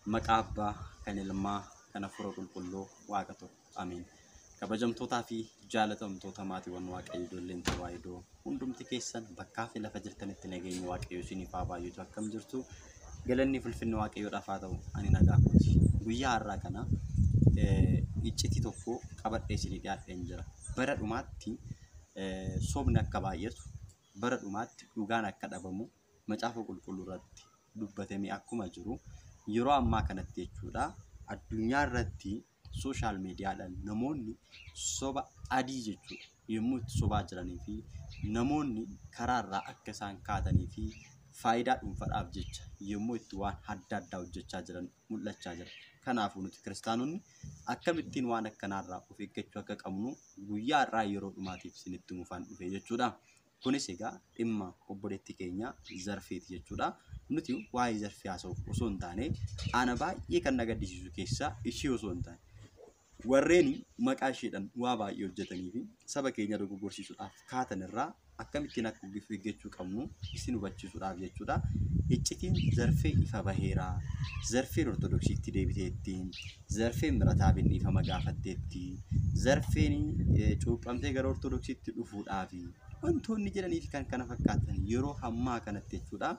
Maqaa Abbaa kan Ilmaa kan Hafuura Qulqulluu Waaqatu Amiin. Kabajamtootaa fi jaalatamtoota maatiiwwan Waaqayyoo ijoolleen tawaahidoo hundumti keessan bakkaa fi lafa jirtanitti nageenyi Waaqayyoo isiniif haa baay'atu akkam jirtu galanni ulfinni Waaqayyoodhaaf haa ta'u ani nagaa kooti. Guyyaa har'aa kana iccitii tokko qabadhee isinii dhiyaadheen jira. Bara dhumaatti sobni akka baay'atu bara dhumaatti dhugaan akka dhabamu macaafa qulqulluu irratti dubbatamee akkuma jiru yeroo ammaa kanatti jechuudha addunyaa irratti sooshaal miidiyaadhaan namoonni soba adii jechuudha yommuu itti sobaa jiranii fi namoonni karaa irraa akka isaan kaatanii fi faayidaa dhuunfaadhaaf jecha yommuu itti waan adda addaa hojjechaa jiran mul'achaa jira. Kanaafuu nuti kiristaanonni akkamittiin waan akkanaarraa of eeggachuu akka qabnu guyyaa irraa yeroo dhumaatiif isinitti mufaan dhufe jechuudha. Kunis egaa dhimma obboleettii keenya Zarfeeti jechuudha. Nuti waa'ee Zarfee haasa'uuf osoo hin taane ana baay'ee kan na gaddisiisu keessaa ishee osoo hin taane warreen maqaa isheedhaan waa baay'ee hojjetanii fi saba keenya dogoggorsiisuudhaaf kaatan irraa akkamittiin akka of eeggachuu qabnu isin hubachiisuudhaaf jechuudha. Iccitiin Zarfee ifa baheeraa, Zarfeen Ortodoksiitti deebiteettiin, Zarfeen Mirataabiin ifama gaafatteetti, Zarfeen cuuphamtee gara Ortodoksiitti dhufuudhaaf wantoonni jedhanii fi kan kana fakkaatan yeroo ammaa kanatti jechuudha.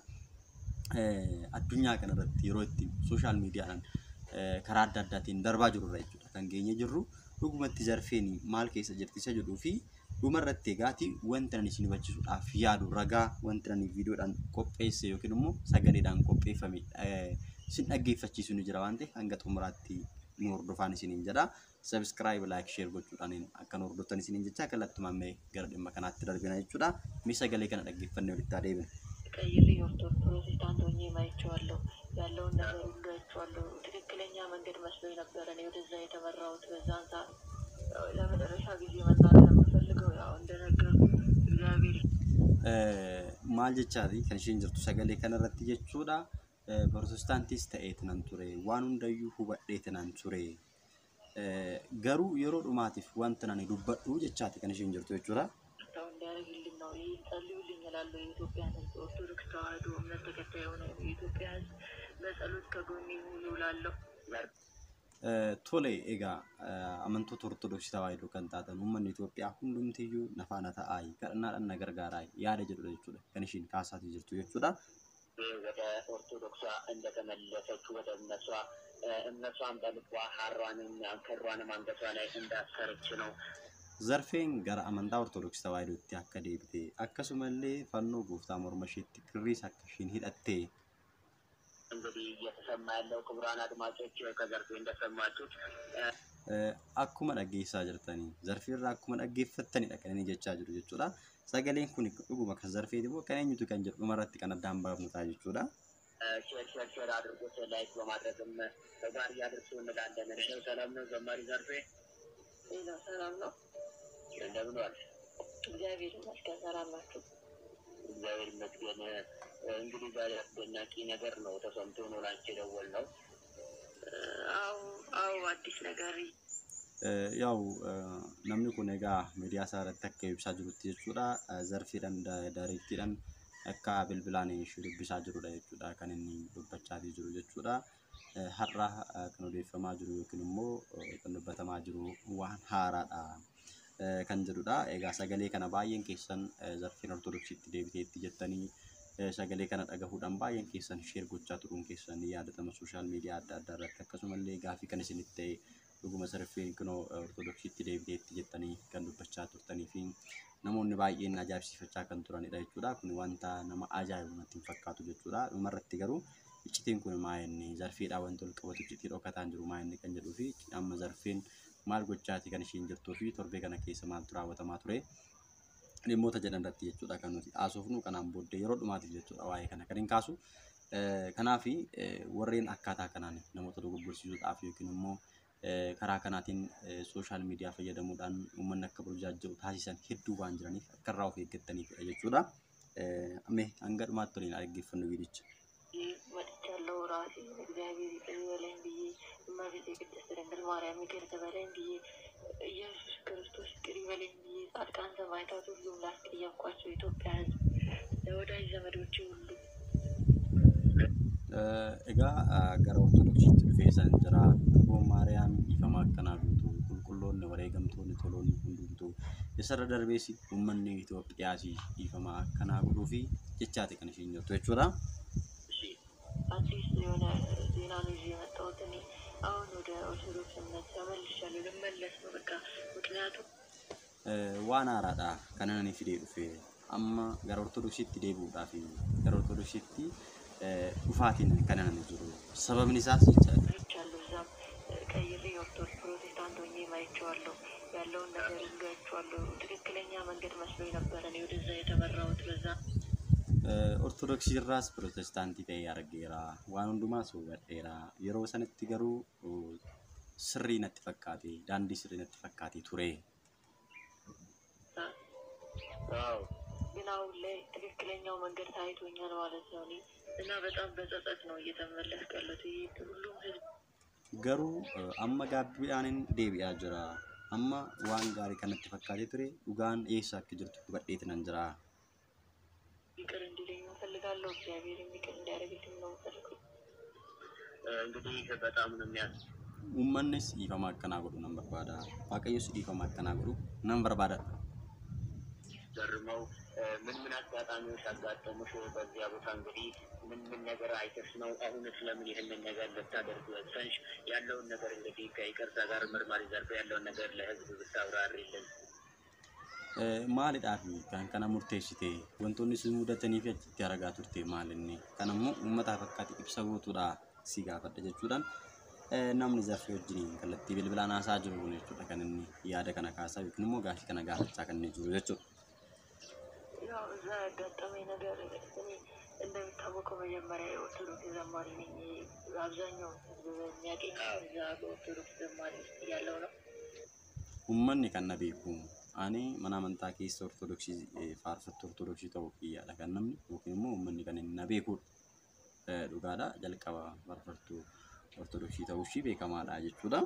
Addunyaa kanarratti yeroo itti sooshaal miidiyaadhaan karaa adda addaatiin darbaa jirurra jechuudha kan geenye jirru dhugumatti Zarfeen maal keessa jirti isa jedhuu fi dhumarratti egaati wanti ani isin hubachiisuudhaaf yaadu ragaa wanti ani viidiyoodhaan qopheesse yookiin immoo sagaleedhaan qopheeffame isin dhaggeeffachiisu ni jira waan ta'eef hanga xumuraatti nu hordofaan isiniin jedha. Subscribe, like, share gochuudhaan akka nu hordoftan isiniin jecha kallattumaan gara dhimma kanaatti darbina jechuudha. Mee sagalee kana dhaggeeffannee walitti adeemna. ቀይሬ ኦርቶዶክስ ፕሮቴስታንት ሆኜ ማይቼዋለሁ ያለውን ነገር ሁሉ አይቼዋለሁ። ትክክለኛ መንገድ መስሎኝ ነበረ እኔ ወደዛ የተመራሁት በዛን ሰዓት። ለመጨረሻ ጊዜ መናገር የምፈልገው ያው እንደነገርኩ እግዚአብሔር maal jechaati kan isheen jirtu sagalee kanarratti jechuudha. Protestaantis ta'eetinan ture waan hundayyuu hubadheetinan ture garuu yeroo dhumaatiif wanta ani dubbadhu jechaati kan isheen jirtu jechuudha. እንዲያደርግልኝ ነው ይጸልዩልኝ እላለሁ። የኢትዮጵያ ሕዝብ ኦርቶዶክስ ተዋሕዶ እምነት ተከታይ የሆነ የኢትዮጵያ ሕዝብ በጸሎት ከጎኔ ይሁኑ እላለሁ። Tole egaa amantoota Ortodoksii tawaahidoo kan taatan uummanni Itoophiyaa hundumtiyyuu nafaana ta'aayi kadhannaadhaan na gargaaraa yaada jedhudha jechuudha kan isheen kaasaatii jirtu jechuudha. ወደ ኦርቶዶክሷ እንደተመለሰች ወደ እምነቷን በልቧ ሐሯንም አንከሯንም አንገቷ ላይ እንዳሰረች ነው። Zarfeen gara amantaa Ortodoksii tawaahidootti akka deebite akkasumallee fannoo gooftaa morma isheetti kirriis akka isheen hidhatte እንግዲህ እየተሰማ ያለው ክቡራን አድማጮች ከዘርፌ እንደሰማችሁት akkuma dhaggeessaa jirtanii Zarfee irraa akkuma dhaggeeffattanidha kan inni jechaa jiru jechuudha. Sagaleen kun dhuguma kan Zarfeeti moo kan eenyutu kan jedhu dhumarratti kan addaan baafnu ta'a jechuudha. ሼር አድርጉት ላይክ በማድረግም ጋር ያድርሱ እንላለን። ሰላም ነው ዘማሪ ዘርፌ? ሰላም ነው። እንደምን ዋል? እግዚአብሔር ይመስገን። ሰላም ናችሁ? እግዚአብሔር ይመስገን። እንግዲህ ዛሬ አስደናቂ ነገር ነው ተሰምቶ ነው ላንቺ የደወልነው። አዎ አዲስ ነገር ያው namni kun egaa miidiyaa isaa irratti akka ibsaa jirutti jechuudha. Zarfeedhaan daayirektiidhaan akka bilbilaan ishee dubbisaa jirudha jechuudha kan inni dubbachaa jiru jechuudha. Har'a kan odeeffamaa jiru yookiin immoo kan dubbatamaa jiru waan haaraadha kan jedhudha. Egaa sagalee kana baay'een keessan Zarfeen Ortodoksiitti deebiteetti jettanii sagalee kana dhagahuudhaan baay'een keessan sheer gochaa turuun keessan yaadatama sooshaal miidiyaa adda addaa irratti akkasumallee gaafii kan isinitti ta'e dhuguma Zarfeen kunoo Ortodoksiitti deebiteetti jettanii kan dubbachaa turtanii fi namoonni baay'een ajaa'ibsiifachaa kan turanidha jechuudha. Kun wanta nama ajaa'ibu natti hin fakkaatu jechuudha. Dhumarratti garuu iccitiin kun maa'inni Zarfeedhaa wanti ol qabatu iccitii dhokataan jiru maa'inni kan jedhuu fi amma Zarfeen maal gochaati kan isheen jirtuu fi torbee kana keessa maaltu raawwatamaa ture dhimmoota jedhan irratti jechuudha kan nuti haasofnu kanaan booddee yeroo dhumaatiif jechuudha waa'ee kana kan hin kaasu. Kanaaf warreen akkaataa kanaan namoota dogoggorsiisuudhaaf yookiin immoo karaa kanaatiin sooshaal miidiyaa fayyadamuudhaan uummanni akka burjaaja'u taasisan hedduu waan jiraniif akka irraa of eeggataniifidha jechuudha. Mee hanga dhumaatti waliin dhaggeeffannu viidicha. መጥቻለሁ ራሴ እግዚአብሔር ይቅር ይበለኝ ብዬ እመቤቴ ቅድስት ድንግል ማርያም ይቅር ትበለኝ ብዬ ኢየሱስ ክርስቶስ ይቅር ይበለኝ ብዬ ጻድቃን ሰማዕታት ሁሉም ላስቀየምኳቸው ኢትዮጵያ ሕዝብ ለወዳጅ ዘመዶቼ ሁሉ Egaa gara Ortodoksiitti dhufee san jira. Tuuboo Maariyaam ifamaa akkanaa guutuu qulqulloonni wareegamtoonni toloonni hundumtuu isarra darbees uummanni Itoophiyaas ifamaa akkanaa godhuu fi jechaati kan ishiin jirtu jechuudha. አዲስ የሆነ ዜና ነው ይዤ የመጣሁት እኔ አሁን ወደ ኦርቶዶክስ እምነት ተመልሻለሁ። ልመለስ ነው በቃ ምክንያቱም waan haaraadha kan ani fidee dhufe amma gara Ortodoksiitti deebi'uudhaaf gara Ortodoksiitti dhufaatiin kan ani jiru sababni isaas jechaadha. አይቻለሁ እዛም ቀይሬ ኦርቶዶክስ ፕሮቴስታንት ሆኜ ማይቼዋለሁ ያለውን ነገር ሁሉ አይቼዋለሁ። ትክክለኛ መንገድ መስሎኝ ነበር እኔ ወደዛ የተመራሁት በዛ Ortodoksii irraas Pirotestaantii ta'ee argeera waan hundumaas hubadheera yeroo sanatti garuu sirrii natti fakkaate daandii sirrii natti fakkaate ture. ግን አሁን ላይ ትክክለኛው መንገድ ታይቶኛል ማለት ነው እኔ እና በጣም በጸጸት ነው እየተመለስኩ ያለሁት። ሁሉም ህዝብ garuu amma gaabbiidhaan deebi'aa jira amma waan gaarii kan natti fakkaate ture dhugaan eessa akka jirtu hubadheeti nan jira. ይቅር እንዲለኝ እፈልጋለሁ። እግዚአብሔር ይቅር እንዲያደርግልኝ ነው የምፈልገው። እንግዲህ በጣም ነው የሚያስ uummannis dhiifama akkanaa godhu nan barbaada waaqayyos dhiifama akkanaa godhu nan barbaada. ገርመው ምን አጋጣሚዎች አጋጠሙሽ በዚያ ቦታ? እንግዲህ ምን ነገር አይተሽ ነው አሁን ስለምን ይሄንን ነገር ልታደርጉ ወሰንሽ? ያለውን ነገር እንግዲህ ከይቅርታ ጋር ምርመራ ዘርፍ ያለውን ነገር ለህዝብ ብታብራሪልን። Maalidhaaf kan kana murteessite wantoonni si mudatanii fi achitti argaa turte maalinni kanammoo uummataaf akkaati ibsa gootuudha si gaafadha jechuudhaan namni zarfee wajjin kallattii bilbilaan haasaa jiru jechuudha kan inni yaada kana kaasaa yookiin immoo gaafii kana gaafachaa kan inni jiru jechuudha. ያው እዛ ያጋጠመኝ ነገር እኔ እንደሚታወቀው መጀመሪያ የኦርቶዶክስ ዘማሪ ነኝ። አብዛኛው ህዝብ የሚያውቀኝ እዛ በኦርቶዶክስ ዘማሪ ያለው ነው። Uummanni kan na beeku ani mana amantaa keessa Ortodoksii faarfattuu Ortodoksii ta'uu kiyyaadha kan namni yookiin immoo uummanni kan inni na beekudha dhugaadha jalqaba faarfattuu Ortodoksii ta'uu ishii beekamaadha jechuudha.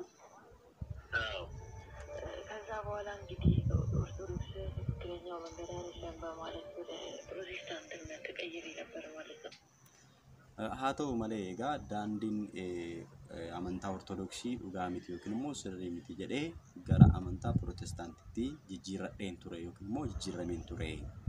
ከዛ በኋላ እንግዲህ ኦርቶዶክስ ትክክለኛው መንገድ አይደለም በማለት ወደ ፕሮቴስታንትነት ተቀይሬ ነበር ማለት ነው። haa ta'u malee egaa daandiin amantaa Ortodoksii dhugaa miti yookiin immoo sirrii miti jedhee gara amantaa Pirotestaantiitti jijjiirradheen ture yookiin immoo jijjiirrameen ture.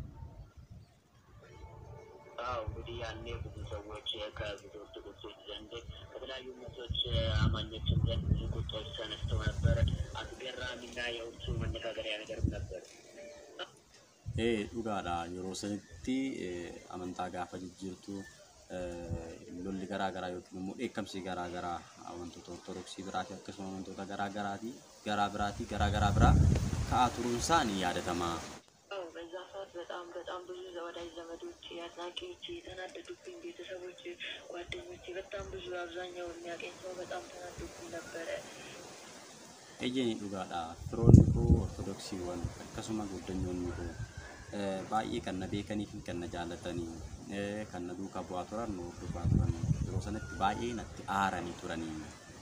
እንግዲህ ያኔ ብዙ ሰዎች ከብዙ ኦርቶዶክሶች ዘንድ ከተለያዩ እምነቶች አማኞችም ዘንድ ብዙ ቁጣዎች ተነስተው ነበረ። አስገራሚና የውሱ መነጋገሪያ ነገርም ነበር። dhugaadha yeroo sanitti amantaa gaafa jijjiirtu lolli garaa garaa yookiin immoo dheekkamsi garaa garaa amantoota Ortodoksii biraatii akkasuma amantoota garaa garaatii garaa garaa biraa ka'aa turuun isaa ni yaadatama. በዛ ሰዓት በጣም ብዙ ወዳጅ ዘመዶች አድናቂዎች የተናደዱብኝ ቤተሰቦች ጓደኞቼ በጣም ብዙ አብዛኛው የሚያቀኝ ሰው በጣም ተናደዱብኝ ነበረ። Ejjeni dhugaadha firoonni koo Ortodoksiiwwan akkasuma guddanyoonni koo baay'ee kan na beekanii fi kan na jaallatanii kan na duukaa bu'aa turan nu hordofaa turan yeroo sanatti baay'ee natti aaranii turanii.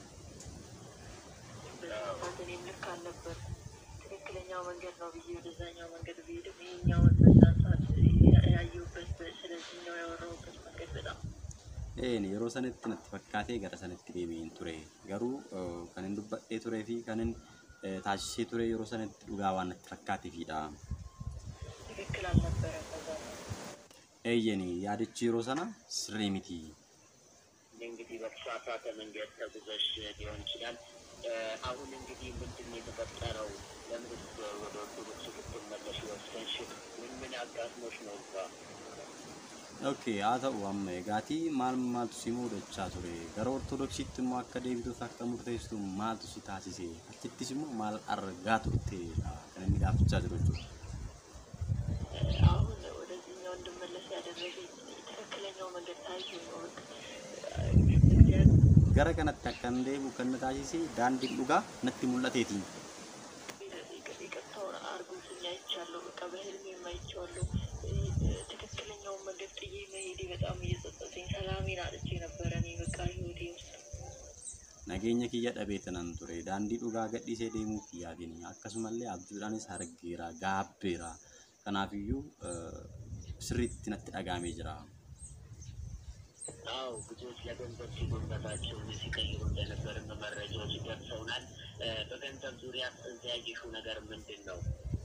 እኔም ልክ አልነበር ትክክለኛው መንገድ ነው ብዬ ወደዛኛው መንገድ ብሄድም ይሄኛውን በዛን ሰዓት ያየሁበት ስለዚህኛው ያወራሁበት መንገድ በጣም yeroo sanatti natti fakkaatee gara sanatti deebi'een ture garuu kan hin dubbadhee turee fi kan hin taasisee ture yeroo sanatti dhugaa waan natti fakkaateefidha. ትክክል አልነበረም በዛ Ejjeni yaadichi yeroo sana sirrii miti. እንግዲህ በተሳሳተ መንገድ ተጉዘሽ ሊሆን ይችላል። አሁን እንግዲህ ምንድን ነው የተፈጠረው? ለምን ወደ ኦርቶዶክስ ልትመለሽ ወሰንሽ? ምን አጋጥሞሽ ነው እዛ? Okay, haa ta'u amma egaati maaltu si muudachaa ture gara Ortodoksiitti immoo akka deebituuf akka murteessitu maaltu si taasise achittis immoo maal argaa turte kan inni gaafachaa jiru jechuudha. አሁን ወደዚህኛው እንድመለስ ያደረገኝ ትክክለኛው መንገድ ታይቶኝ ነው። Gara kanatti akkan deebi'u kan na taasise daandiin dhugaa natti mul'ateetiin. ይቅርታውን አድርጉልኝ አይቻለሁ። በቃ በህልሜም አይቼዋለሁ። ትክክለኛውን መንገድ ጥዬ መሄዴ በጣም እየጸጸተኝ ሰላሜን አጥቼ ነበረ እኔ በቃ ህይወቴ ውስጥ Nageenya kiyya dhabee tanan ture daandii dhugaa gadhiisee deemuu kiyyaatiin akkasumallee abjuudhaanis argeera gaabbeera kanaafiyyuu sirriitti natti dhagaamee jira. አዎ ብዙዎች ለገንዘብ ሲሉ እምነታቸውን ሲቀይሩ እንደነበር መረጃዎች ደርሰውናል። በገንዘብ ዙሪያ እዚያ ያየሽው ነገር ምንድን ነው?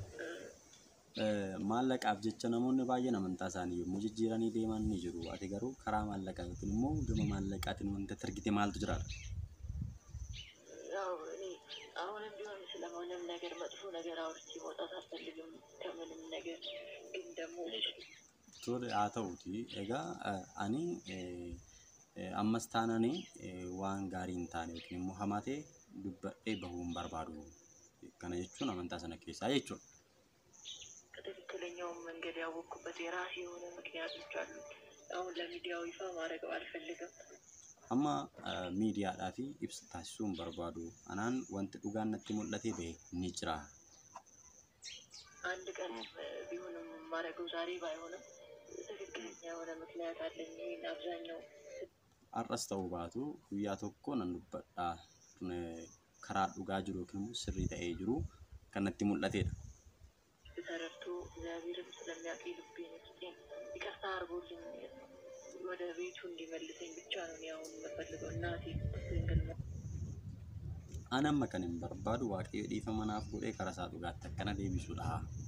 maallaqaaf jecha namoonni baay'een amantaa isaanii yommuu jijjiiranii deeman ni jiru. Ati garuu karaa maallaqaa yookiin immoo gama maallaqaatiin wanta argite maaltu jiraadha? ያው እኔ አሁንም ቢሆን ስለማንም ነገር መጥፎ ነገር አውርቼ መውጣት አልፈልግም ከምንም ነገር ግን ደግሞ Tole haa ta'uuti. Egaa ani ammas taananii waan gaarii hin taane yookiin immoo hamaa ta'e dubbadhee bahuu hin barbaadu. Kana jechuun amantaa sana keessaa jechuudha. ከትክክለኛው መንገድ ያወቅኩበት የራሴ የሆነ ምክንያቶች አሉ። አሁን ለሚዲያው ይፋ ማድረግ አልፈልግም። Amma miidiyaadhaa fi ibsa taasisuu hin barbaadu. Anaan wanti dhugaan natti mul'ate bahe ni jira. አንድ ቀን ቢሆንም ማድረገው ዛሬ ባይሆንም ትክክለኛ የሆነ ምክንያት አለኝ። ይሄን አብዛኛው Har'as ta'uu baatu guyyaa tokko nan dubbadha. Karaa dhugaa jiru yookiin immoo sirrii ta'ee jiru kan natti mul'atedha. ተረድቶ እግዚአብሔርም ስለሚያውቅ ልቤን ውስጤን ይቅርታ አድርጎልኝ ወደ ቤቱ እንዲመልሰኝ ብቻ ነው እኔ አሁን የምፈልገው። እናቴ ድንግል Ani amma kan hin barbaadu waaqayyo dhiifama naaf godhee karaa isaa dhugaatti akkana deebisuudha.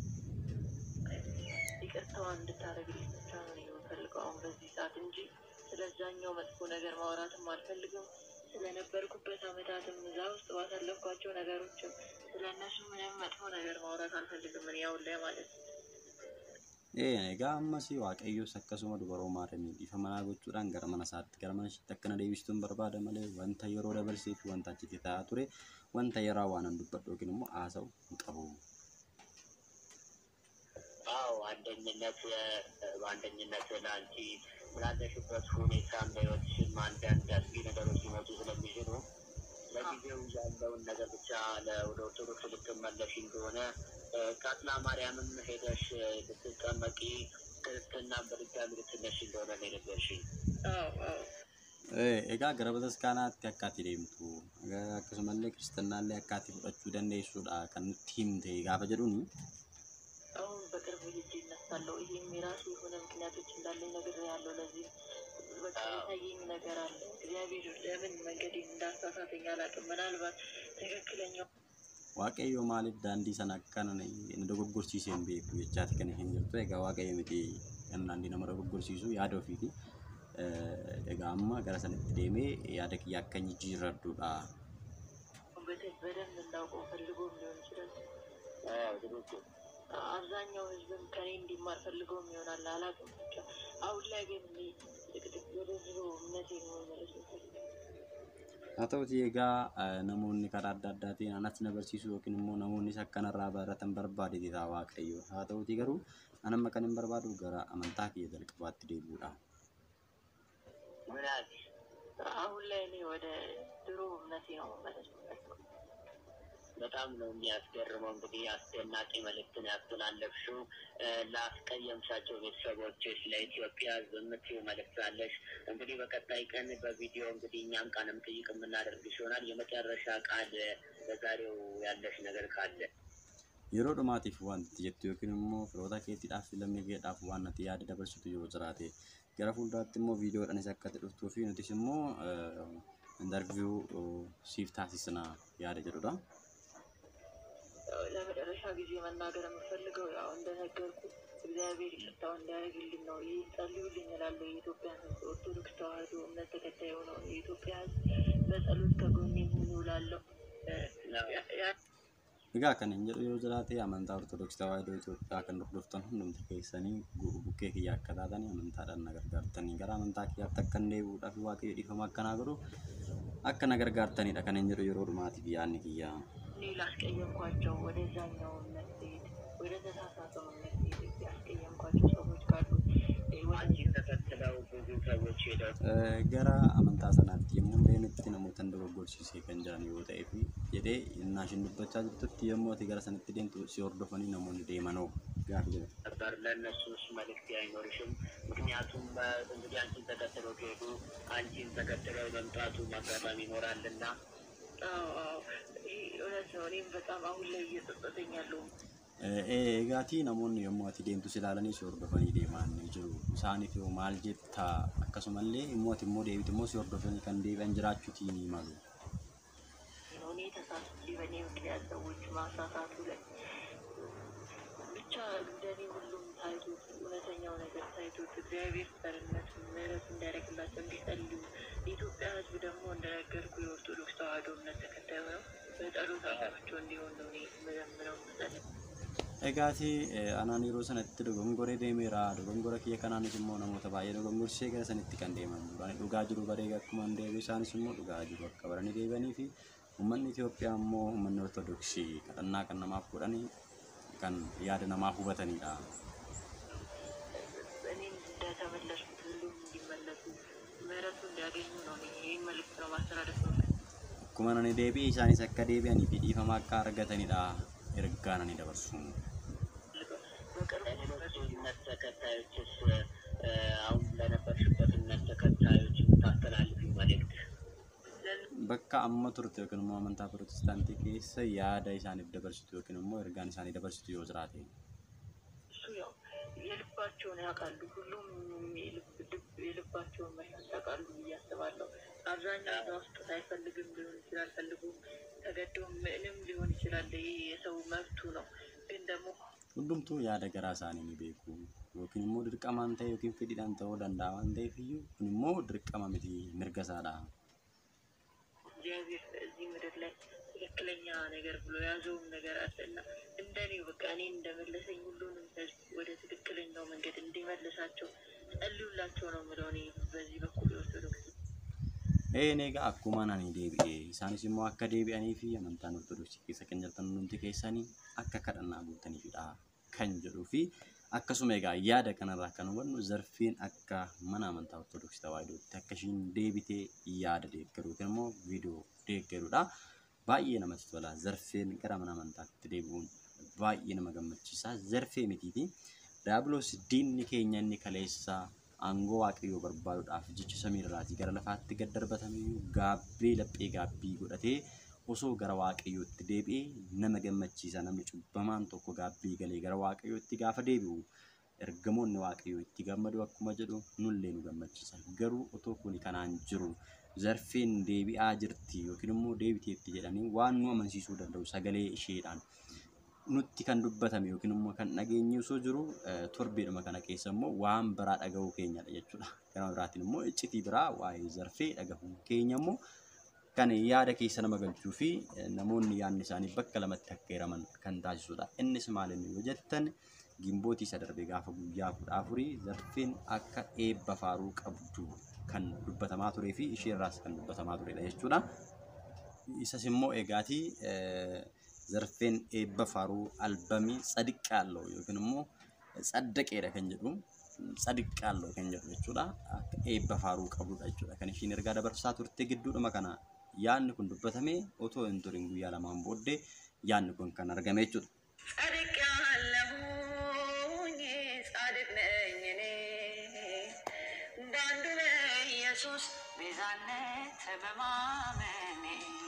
ይቅርታዋን እንድታደርግልኝ ብቻ ነው እኔ የምፈልገው አሁን በዚህ ሰዓት እንጂ ስለዛኛው መጥፎ ነገር ማውራትም አልፈልግም። ስለነበርኩበት አመታትም እዛ ውስጥ ባሳለፍኳቸው ነገሮችም ስለእነሱ ምንም መጥፎ ነገር ማውራት አልፈልግም እኔ አሁን ላይ ማለት ነው። Egaa ammas waaqayyoos akkasuma dubaroo maaramii dhiifama naa gochuudhaan gara mana isaatti gara mana isheetti akkana deebistuu hin barbaada malee wanta yeroo dabarsee fi wanta achitti ta'aa ture wanta yeroo waan an dubbadhu yookiin immoo haasa'u hin qabu. አዎ በአንደኝነት ለአንቺ ላለሽበት ሁኔታ በሕይወትሽም አንዳንድ አስጊ ነገሮች ሊመጡ ስለሚችሉ ለጊዜው ያለውን ነገር ብቻ ወደ ኦርቶዶክስ ልትመለሽ እንደሆነ ቃጥላ ማርያምም ሄደሽ ልትጠመቂ ክርስትና በድጋሚ ልትነሽ እንደሆነ ነው የነገርሽኝ። Egaa gara bataskaanaatti akka ati deemtu akkasumallee kiristaanaallee akka ati fudhachuu dandeessuudha kan nutti himte gaafa jedhuuni. አሁን በቅርብ ሄጄ እነሳለሁ። ይሄም የራሱ የሆነ ምክንያቶች እንዳለኝ ነግሬያለሁ። ለዚህ በቃ የታየኝ ነገር አለ። እግዚአብሔር ለምን መንገዴን እንዳሳሳተኝ አላውቅም። ምናልባት ትክክለኛው Waaqayyo maaliif daandii sana akkana na dogoggorsiisee hin beeku jechaati kan hin jirtu. Egaa waaqayyo miti kan daandii nama dogoggorsiisu yaada ofiiti. Egaa amma gara sanatti deemee yaada kiyya akka inni jijjiirradhuudha. በደንብ እንዳውቀው ፈልጎም ሊሆን ይችላል። አብዛኛው ህዝብም ከኔ እንዲማር ፈልገውም ይሆናል አላውቅም። ብቻ አሁን ላይ ግን ወደ ድሮ እምነቴ ነው መመለስ የምፈልገው። Haa ta'uutii egaa namoonni karaa adda addaatiin anas na barsiisuu yookiin immoo namoonnis akkanarraa baratan barbaade jedha waaqayyo. Haa ta'uutii garuu ani amma kan hin barbaadu gara amantaa kiyya jalqabaatti deebi'uudha. አሁን ላይ እኔ ወደ ድሮ እምነቴ ነው መመለስ የምፈልገው። በጣም ነው የሚያስገርመው። እንግዲህ አስደናቂ መልእክትን ያስተላለፍሽው ላስቀየምሻቸው ቤተሰቦች ለኢትዮጵያ የምትይው መልእክት አለሽ። እንግዲህ በቀጣይ ቀን በቪዲዮ እንግዲህ እኛም ቃለ መጠይቅ የምናደርግሽ ይሆናል። የመጨረሻ ቃል በዛሬው ያለሽ ነገር ካለ Yeroo dhumaatiif wanti jettu yookiin immoo firoota keettiidhaaf lammii keedhaaf waan ati yaada dabarsitu yoo jiraate gara fuulduraatti immoo viidiyoodhaanis akka ati dhuftuu fi nutis immoo interviyuu siif taasisna yaada jedhudha. ለመጨረሻ ጊዜ መናገር የምፈልገው ያው እንደነገርኩ እግዚአብሔር ይቅርታውን እንዲያደርግልኝ ነው። ይህ ጸልዩልኝ እላለሁ። የኢትዮጵያ ሕዝብ ኦርቶዶክስ ተዋሕዶ እምነት ተከታይ ሆነው የኢትዮጵያ ሕዝብ በጸሎት ከጎኔ ሁኑ እላለሁ። Egaa kan hin jedhu yoo jiraate amantaa Ortodoksii Tawaahidoo Itoophiyaa kan hordoftan hundumti keessanii bukkee kiyya akka taatanii amantaadhaan na gargaartanii gara amantaa kiyyaatti akka hin deebi'uudhaaf waaqayyo dhiifama akka naa godhu akka na gargaartanidha kan hin jedhu yeroo dhumaatiif yaadni kiyyaa. እኔ ላስቀየምኳቸው ወደዛኛው እምነት ስሄድ ወደ ተሳሳተው እምነት ስሄድ ያስቀየምኳቸው ሰዎች ካሉ አንቺን ተከትለው ብዙ ሰዎች ሄደው gara amantaa sanaatti yommuu deemetti namoota dogoggorsiisee kan jiran yoo ta'ee fi jedhee እናሽን dubbachaa jirtutti yommuu ati gara sanatti deemtu si hordofanii namoonni deemanoo gaafa jedhu. ነበር ለእነሱስ መልእክት አይኖርሽም? ምክንያቱም እንግዲህ አንቺን ተከትለው ከሄዱ አንቺን ተከትለው መምጣቱ አጋጣሚ ይኖራልና። ይህ እውነት ነው። እኔም በጣም አሁን ላይ እየጸጸተኝ ያለው Egaati namoonni yommuu ati deemtu silaalanii si hordofanii deeman jiru. Isaaniif yoo maal jetta akkasumallee immoo ati immoo deebite immoo si hordofanii kan deebi'an jiraachuutii ni malu. ሁኔታ ሳስሊበኔ ምክንያት ሰዎች ማሳሳቱ ላይ ብቻ እንደኔ ሁሉም ታይቶ እውነተኛው ነገር ታይቶ እግዚአብሔር ቸርነት ምሕረት እንዲያደርግላቸው እንዲጸልዩ የኢትዮጵያ ሕዝብ ደግሞ እንደነገርኩ የኦርቶዶክስ ተዋሕዶ እምነት ተከታይ ነው በጸሎት አሳቸው እንዲሆን ነው የምለምነው። Egaati anaan yeroo sanatti dogongoree deemeera dogongora kiyya kanaanis immoo namoota baay'ee dogongorsee gara sanitti kan deeman dhugaa jiru baree akkuma hin deebi'u isaanis immoo dhugaa jiru akka baranii deebi'anii fi uummanni Itoophiyaa immoo uummanni Ortodoksii kadhannaa kan namaaf godhanii kan yaada namaaf hubatanidha. እኔም እንደተመለስኩት ሁሉም እንዲመለሱ ምሕረቱ እንዲያገኙ ነው ይህን መልዕክት ነው ማስተላለፍ ነው። Akkuma nani deebi'e isaanis akka deebi'anii fi dhiifama akka argatanidha ergaa nani dabarsu. እምነት ተከታዮችስ አሁን ለነበርሽበት እምነት ተከታዮች የምታስተላልፊው መልዕክት? Bakka amma turte yookiin immoo amantaa Pirotestaantii keessa yaada isaaniif dabarsitu yookiin immoo ergaan isaanii dabarsitu yoo jiraate. እሱ ያው የልባቸውን ያውቃሉ ሁሉም የልባቸውን መሻት ያውቃሉ ብዬ አስባለሁ። አብዛኛው እዛ ውስጥ ሳይፈልግም ሊሆን ይችላል ፈልጉም ተገዶም ምንም ሊሆን ይችላል ይሄ የሰው መብቱ ነው። ግን ደግሞ Hundumtuu yaada garaa isaanii ni beeku yookiin immoo dirqamaan ta'e yookiin fedhiidhaan ta'uu danda'a waan ta'eef iyyuu kun immoo dirqama miti mirga isaadha. እግዚአብሔር እዚህ ምድር ላይ ትክክለኛ ነገር ብሎ ያዘውም ነገር አለና እንደኔ በቃ እኔ እንደመለሰኝ ሁሉንም ወደ ትክክለኛው መንገድ እንዲመልሳቸው ጸልዩላቸው ነው የምለው እኔ በዚህ በኩል ኦርቶዶክስ Egaa akkuma nani deebi'e isaanis immoo akka deebi'anii fi amantaan Ortodoksii keessa kan jirtan hundi keessanii akka kadhannaa guutaniifidha kan jedhuu fi akkasuma egaa yaada kanarraa kan hubannu zarfeen akka mana amantaa Ortodoksii Tawaahidootti akka ishiin deebitee yaada deeggaru yookiin immoo viidiyoo deeggarudha. Baay'ee namatti tola zarfeen gara mana amantaatti deebi'uun baay'ee nama gammachiisa zarfee mitiiti. Daabiloos diinni keenya inni kaleessaa Angoo waaqayyoo barbaaduudhaaf jecha samiirraatii gara lafaatti gad darbatame gaabbee laphee gaabbii godhatee osoo gara waaqayyootti deebi'ee nama gammachiisa namni cubbamaan tokko gaabbii galee gara waaqayyootti gaafa deebi'u ergamoonni waaqayyoo itti gammadu akkuma jedhu nullee nu gammachiisa. Garuu otoo kun kanaan jiru zarfeen deebi'aa jirti yookiin immoo deebiteetti jedhanii waan nu amansiisuu danda'u sagalee isheedhaan nutti kan dubbatame yookiin immoo kan dhageenyu osoo jiru torbeedhuma kana keessa immoo waan biraa dhaga'uu keenyadha jechuudha. Kana biraatiin immoo iccitii biraa waa'ee zarfee dhagahuu keenya immoo kan yaada keessa nama galchuu fi namoonni yaadni isaanii bakka lamatti akka hiraman kan taasisudha. Innis maal inni yoo jettan gimbootii isa darbe gaafa guyyaa 14 zarfeen akka eebba faaruu qabdu kan dubbatamaa turee fi isheerraas kan dubbatamaa turedha jechuudha. Isas immoo eegaatii zarfeen eebba faaruu albamii Tsadiqqaaloo yookiin immoo Tsaddaqeedha kan jedhu Tsadiqqaaloo kan jedhu jechuudha. Eebba faaruu qabdudha jechuudha. Kan ishiin ergaa dabarsaa turte gidduudhuma kana yaadni kun dubbatamee otoo hin turin guyyaa lamaan booddee yaadni kun kan argame jechuudha. ጻድቅ ነኝ እኔ በአንዱ በኢየሱስ ቤዛነት በማመኔ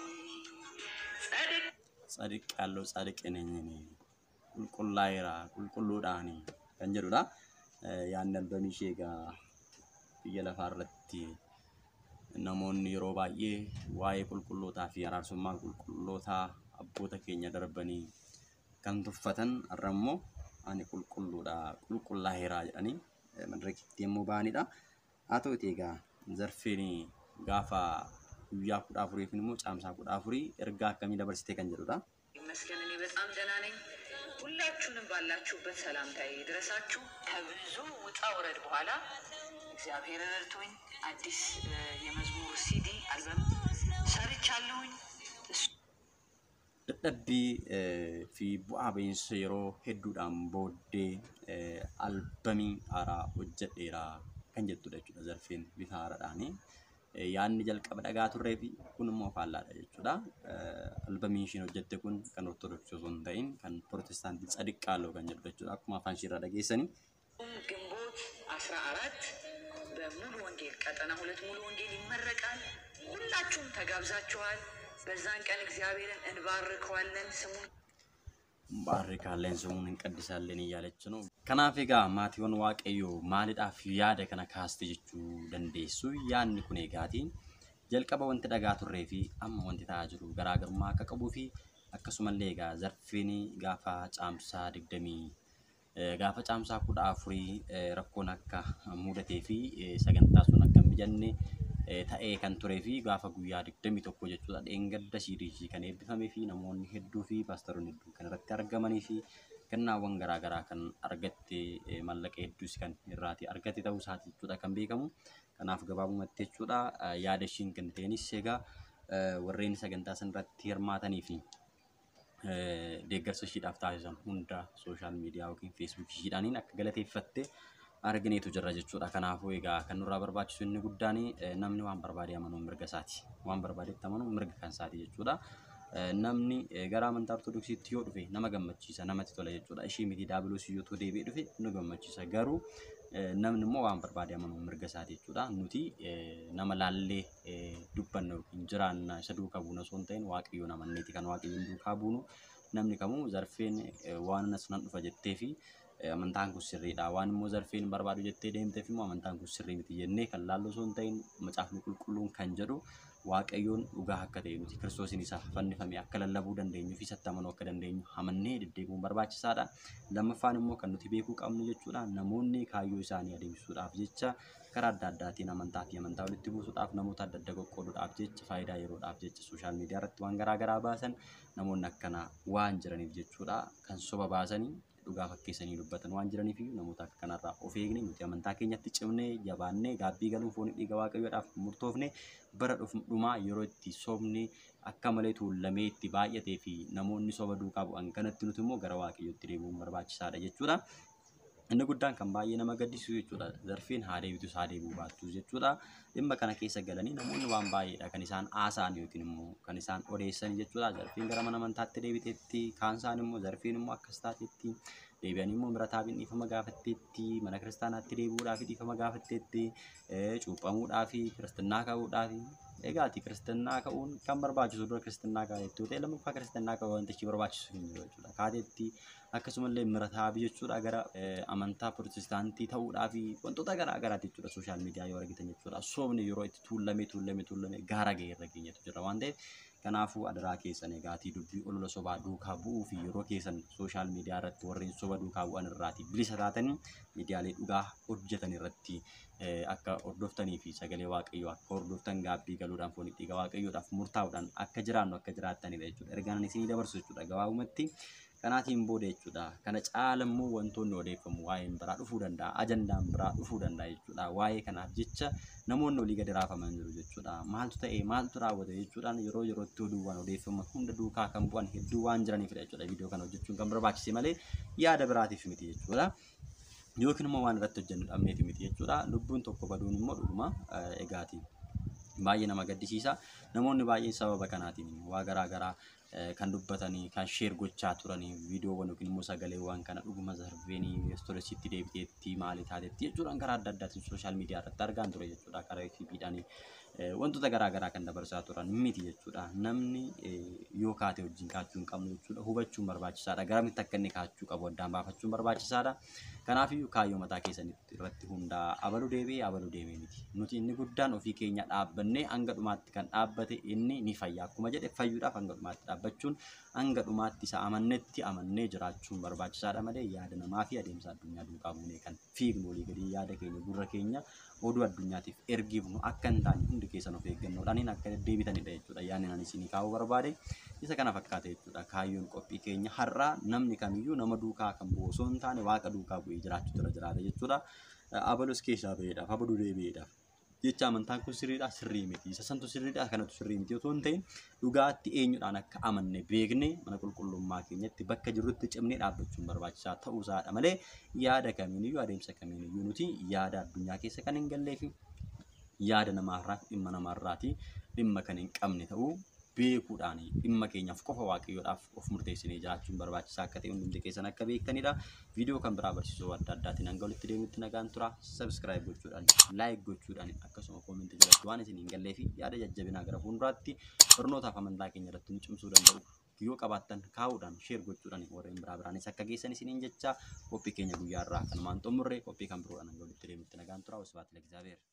Tsadiqqaaloo Tsadiqeenii qulqullaa'eera qulqulluudhaani kan jedhudha. Yaadni albamii ishee egaa biyya lafaa irratti namoonni yeroo baay'ee waa'ee qulqullootaa fi araarsummaa qulqullootaa abboota keenya darbanii kan tuffatan har'a immoo ani qulqulluudha qulqullaa'eera jedhanii madirakitti immoo ba'anidha. Haa ta'uti egaa zarfeen gaafa guyyaa 14 fi immoo caamsaa 14 ergaa akkamii dabarsitee kan jedhudha. ይመስገን እኔ በጣም ደህና ነኝ። ሁላችሁንም ባላችሁበት ሰላምታዬ ይድረሳችሁ። ከብዙ ውጣ ውረድ በኋላ እግዚአብሔር ረድቶኝ አዲስ የመዝሙር ሲዲ አልበም ሰርቻለሁኝ። Dadhabbii fi bu'aa ba'iinsa yeroo hedduudhaan booddee albamii haaraa hojjedheera kan jettudha jechuudha zarfeen bifa haaraadhaani. Yaadni jalqaba dhagaa turree fi kun immoo faallaadha jechuudha. Albamii ishiin hojjette kun kan Ortodoksii osoo hin ta'in kan Pirotestaantii Tsadiqqaaloo kan jedhu jechuudha. Akkuma afaan ishiirraa dhageessanii. ግንቦት 14 በሙሉ ወንጌል ቀጠና 2 ሙሉ ወንጌል ይመረቃል። ሁላችሁም ተጋብዛችኋል። በዛን ቀን እግዚአብሔርን እንባርከዋለን ስሙን baarrikaaleen sumuun qaddisaalleen iyyaalech ነው kanaaf egaa maatiiwwan waaqayyoo maaliidhaaf yaada kana kaaste jechuu dandeessu yaanni kun eegaatiin jalqaba wanti dhagaa turree fi amma wanti ta'aa jiru garaagarummaa akka qabuu fi akkasumallee egaa zarfiin gaafa caamsaa 20 gaafa caamsaa 14 rakkoon akka mudatee fi sagantaa sun akka mijanne ta'ee kan turee fi gaafa guyyaa 21 jechuudha dheengadda siirii kan eebbifamee fi namoonni hedduu fi paasteroonni hedduu kan irratti argamanii fi kennaawwan garaagaraa kan argatte mallaqa hedduus kan irraati argate ta'uu isaati jechuudha kan beekamu kanaaf gabaabumatti jechuudha yaada ishiin kan ta'enis egaa warreen sagantaa san irratti hirmaatanii fi deeggarsa ishiidhaaf taasisan hunda sooshaal miidiyaa yookiin feesbuukii ishiidhaaniin akka galateeffatte argineetu jirra jechuudha kanaafuu egaa kan nurraa barbaachisu inni guddaan namni waan barbaade amanuu mirga isaati waan barbaadetti amanuu mirga kan isaati jechuudha namni gara amantaa ortodoksiitti yoo dhufe nama gammachiisa namatti tola jechuudha ishii miti daabiloos yoo deebi'ee dhufe nu gammachiisa garuu namni immoo waan barbaade amanuu mirga isaati jechuudha nuti nama laallee dubbanna yookiin jiraanna isa duukaa buuna osoo hin ta'in waaqayyoon amanneeti kan waaqayyoon duukaa buunu namni kamuu zarfeen waan as nan dhufa jettee fi amantaan kun sirriidha waan immoo zarfeen barbaadu jettee deemteef immoo amantaan kun sirrii miti jennee kan laallu osoo hin ta'in macaafni qulqulluun kan jedhu waaqayyoon dhugaa akka ta'e nuti kiristoosiin isa fannifame akka lallabuu dandeenyu fi isatti amanuu akka dandeenyu amannee deddeebi'uun barbaachisaadha lammaffaan immoo kan nuti beekuu qabnu jechuudha namoonni kaayyoo isaanii adeemsisuudhaaf jecha karaa adda addaatiin amantaa fi amantaa walitti buusuudhaaf namoota adda adda qoqqooduudhaaf jecha faayidaa yeroodhaaf jecha sooshaal miidiyaa irratti waan garaagaraa baasan namoonni akkana waan jiraniif jechuudha kan soba baasanii dhugaa fakkeessanii dubbatan waan jiraniif namoota akka kanarraa of eegne nuti amantaa keenyatti cimnee jabaannee gaabbii galuun foon dhiiga waaqayyoodhaaf murtoofne bara dhumaa yeroo itti sobni akka malee tuulamee itti baay'atee fi namoonni soba duukaa bu'an kanatti nuti immoo gara waaqayyootti deebi'uun barbaachisaadha jechuudha. Inni guddaan kan baay'ee nama gaddisiisu jechuudha zarfiin haa deebitus haa deebi'uu baattus jechuudha dhimma kana keessa galanii namoonni waan baay'eedha kan isaan haasa'an yookiin immoo kan isaan odeessan jechuudha zarfiin gara mana amantaatti deebiteetti kaan isaan immoo zarfiin immoo akkas taateetti deebi'anii immoo mirataa dhiifama gaafatteetti mana kiristaanaatti deebi'uudhaaf dhiifama gaafatteetti cuuphamuudhaaf kiristinnaa ka'uudhaaf egaati kiristinnaa ka'uun kan barbaachisu dura kiristinnaa ka'eetti ta'e lammaffaa kiristinnaa ka'uu wanti ichi barbaachisu hin jiru jechuudha kaateetti akkasumallee mirataa jechuudha gara amantaa pirootestaantii ta'uudhaaf wantoota garaagaraati jechuudha sooshaal miidiyaa yoo argitan jechuudha soomni yeroo itti tuulamee gaara ga'ee irra geenyetu jira waan ta'eef kanaafuu adaraa keessan egaatii dubbii olola sobaa duukaa bu'uu fi yeroo keessan sooshaal miidiyaa irratti warreen soba duukaa bu'an irraati bilisa taatanii miidiyaalee dhugaa hojjetan irratti akka hordoftanii fi sagalee waaqayyoo akka hordoftan gaabbii galuudhaan foon dhiiga waaqayyoodhaaf murtaa'uudhaan akka jiraannu akka jiraattanidha jechuudha ergaan isinii dabarsu jechuudha gabaabumatti kanaatiin booda jechuudha kana caala immoo wantoonni odeeffamu waa'een biraa dhufuu danda'a ajandaan biraa dhufuu danda'a jechuudha waa'ee kanaaf jecha namoonni olii gadi raafaman jiru jechuudha maaltu ta'e maaltu raawwate jechuudhaan yeroo yerootti oduuwwan odeeffaman hunda duukaa kan bu'an hedduu waan jiraniifidha jechuudha viidiyoo kana hojjechuun kan barbaachise malee yaada biraatiif miti jechuudha yookiin immoo waan irratti hojjennu dhabneef miti jechuudha lubbuun tokko baduun immoo dhuguma egaati baay'ee nama gaddisiisa namoonni baay'ee sababa kanaatiin waa garaagaraa kan dubbatanii kan sheer gochaa turanii viidiyoowwan yookiin immoo sagaleewwan kana dhuguma zarfeenii stooresiitti deebiteetti maali taatetti jechuudhaan karaa adda addaatiin sooshaal miidiyaa irratti argaan ture jechuudha karaa FB'dhaanii wantoota garaagaraa kan dabarsaa turan miti jechuudha namni yoo kaate wajjin kaachuu hin qabnu jechuudha hubachuun barbaachisaadha garamitti akka inni kaachuu qabu addaan baafachuun barbaachisaadha kanaafiyyuu kaayyoo mataa keessanitti irratti hundaa abaluu deebi'ee miti nuti inni guddaan ofii keenya dhaabbannee hanga dhumaatti kan dhaabbate inni ni fayya akkuma jedhe fayyuudhaaf hanga dhumaatti dhaabbachuun hanga dhumaatti isa amannetti amannee jiraachuun barbaachisaadha malee yaada namaa fi adeemsa addunyaa duukaa buunee kan fiignu olii gadi yaada keenya gurra keenya oduu addunyaatiif ergiifnu akka hin taane hundi keessan of eeggannoodhaan akka deebitanidha jechuudha yaadni ani isinii kaa'uu barbaade isa kana fakkaata jechuudha kaayyoon qophii keenya har'aa namni kamiyyuu nama duukaa kan bu'u osoo hin taane waaqa duukaa bu'ee jiraachuu irra jiraata jechuudha abalus keessaa ba'eedhaaf abaluu deebi'eedhaaf jecha amantaan kun sirriidha sirrii miti isa santu sirriidha kanatu sirrii miti otoo hin ta'in dhugaatti eenyudhaan akka amanne beekne mana qulqullummaa keenyatti bakka jirrutti cimnee dhaabbachuun barbaachisaa ta'uusaadha malee yaada kamiiniyyuu adeemsa kamiiniyyuu nuti yaada addunyaa keessa kan hin gallee fi yaada namaarraa dhimma namaarraati dhimma kan hin qabne ta'uu beekuudhaan dhimma keenyaaf qofa waaqayyoodhaaf of murteessinee jiraachuun barbaachisaa akka ta'e hundumti keessan akka beektanidha. Viidiyoo kan biraa barsiisoo adda addaatiin hanga walitti deemuutti nagaan tura. Subscribe gochuudhaan, like gochuudhaan akkasuma comment jalatti waan isin hin gallee fi yaada jajjabinaa gara fuulduraatti barnootaaf amantaa keenya irratti nu cimsuu danda'u. yoo qabaattan kaa'uudhaan share gochuudhaan warreen biraanis akka geessan isiniin jecha qophii keenya guyyaa irraa kanumaan xumurre qophii kan biroodhaan walitti deemutti nagaan tura. Wasbaat ለእግዚአብሔር